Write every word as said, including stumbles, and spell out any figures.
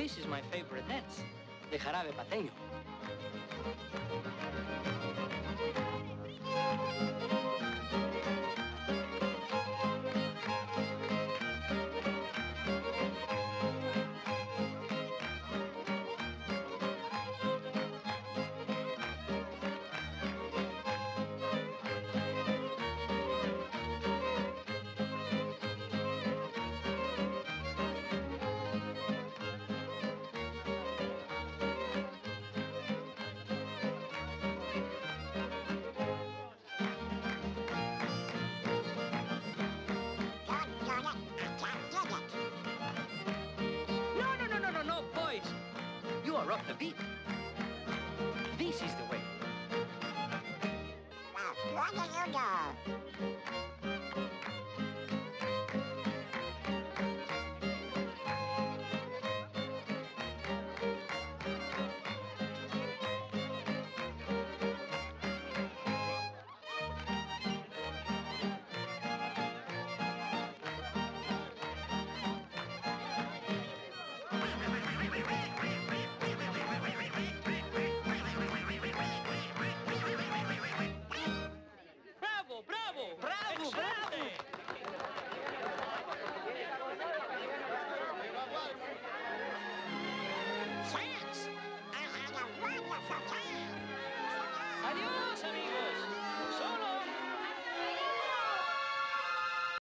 This is my favorite dance, the Jarabe Pateño. No, no, no, no, no, no, boys. You are off the beat. This is the way. What do you do?